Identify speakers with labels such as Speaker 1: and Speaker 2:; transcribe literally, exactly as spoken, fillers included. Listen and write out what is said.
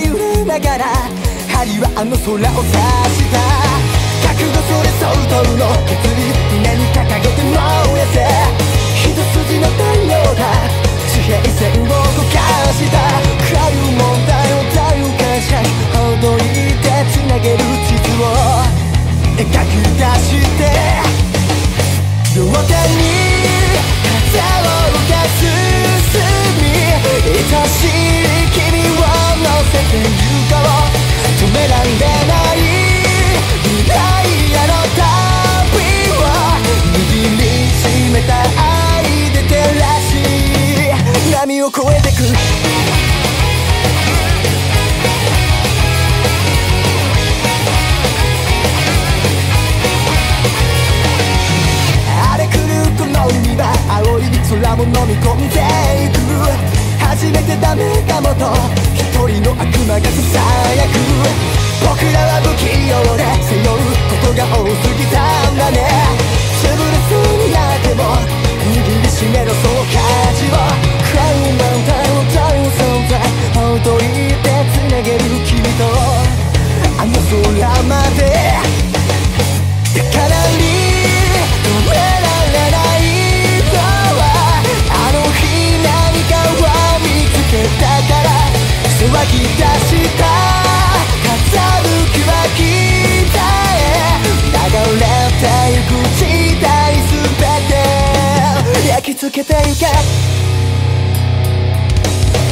Speaker 1: 揺れながら針はあの空を指した覚悟それ相当の決意胸に掲げて燃やせ一筋の太陽だ地平線を動かしたかゆ問題を体を感謝ほどいてつなげる地図を描き出して両手に風を受け進み愛しい君を乗せて行こう止められない未来への旅を握りしめた愛で照らし波を越えてく荒れ狂うこの海は青い空も飲み込んでいく初めてダメかもと一人の悪魔がささやく僕らは不器用で背負うことが多すぎたんだね潰れそうになっても握りしめろその舵をクラウンマウンテンを頼る存在ほどいてつなげる君とあの空まで高鳴り止められないのはあの日何かを見つけたから騒ぎ出した風吹きは北へ流れてゆく時代すべて焼き付けてゆけ